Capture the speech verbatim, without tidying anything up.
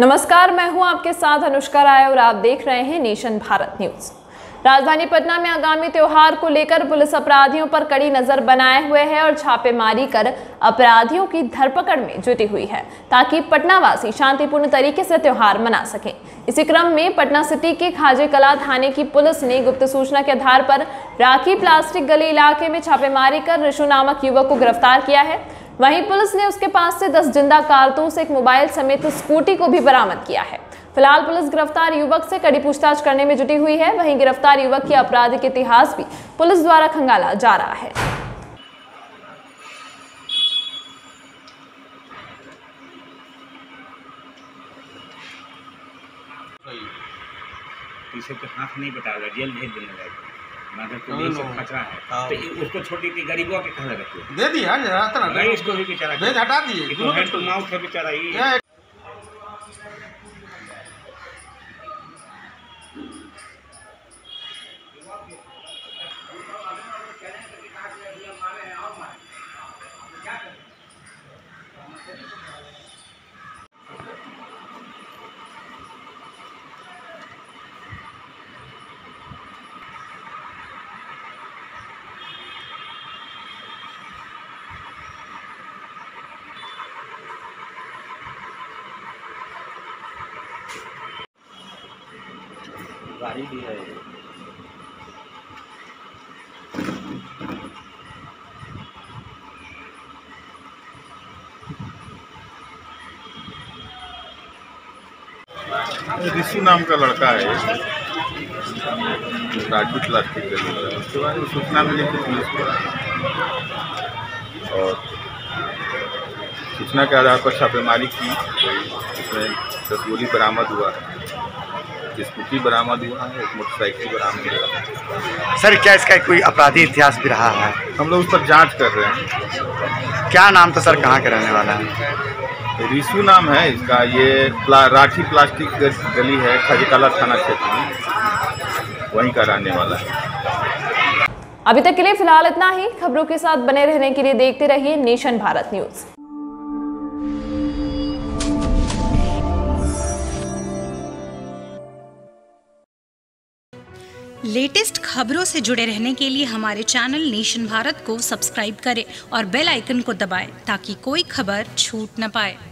नमस्कार, मैं हूं आपके साथ अनुष्का राय और आप देख रहे हैं नेशन भारत न्यूज। राजधानी पटना में आगामी त्योहार को लेकर पुलिस अपराधियों पर कड़ी नजर बनाए हुए है और छापेमारी कर अपराधियों की धरपकड़ में जुटी हुई है ताकि पटनावासी शांतिपूर्ण तरीके से त्योहार मना सकें। इसी क्रम में पटना सिटी के खाजे कला थाने की पुलिस ने गुप्त सूचना के आधार पर राखी प्लास्टिक गली इलाके में छापेमारी कर ऋषु नामक युवक को गिरफ्तार किया है। वहीं पुलिस ने उसके पास से दस जिंदा कारतूस, एक मोबाइल समेत स्कूटी को भी बरामद किया है। फिलहाल पुलिस गिरफ्तार युवक से कड़ी पूछताछ करने में जुटी हुई है। वहीं गिरफ्तार युवक के आपराधिक इतिहास भी पुलिस द्वारा खंगाला जा रहा है। इसे तो हाथ नहीं बताएगा, जेल भेज देने लगेगा। मगर तो ये सब खतरा है, तो उसको छोड़ के गरीबों के कहाँ रखिए? दे दिया जरा, नहीं इसको भी बेचारा भेज हटा दिए, हैंड टू माउथ है बेचारा ये। गाड़ी भी है। ऋषु नाम का लड़का है, राखी प्लास्टिक गली है। उसके बाद सूचना मिली थी पुलिस को और सूचना के आधार पर छापेमारी की। उसमें दस गोली बरामद हुआ, स्कूटी बरामद हुआ है, एक मोटरसाइकिल बरामद हुआ। सर, क्या इसका कोई आपराधिक इतिहास भी रहा है? हम लोग उस पर जांच कर रहे हैं। क्या नाम था सर, कहाँ के रहने वाला है? ऋषु नाम है इसका। ये प्ला, राखी प्लास्टिक गली है, खाजे कला थाना क्षेत्र में, वहीं का रहने वाला है। अभी तक के लिए फिलहाल इतना ही। खबरों के साथ बने रहने के लिए देखते रहिए नेशन भारत न्यूज। लेटेस्ट खबरों से जुड़े रहने के लिए हमारे चैनल नेशन भारत को सब्सक्राइब करें और बेल आइकन को दबाएं ताकि कोई खबर छूट न पाए।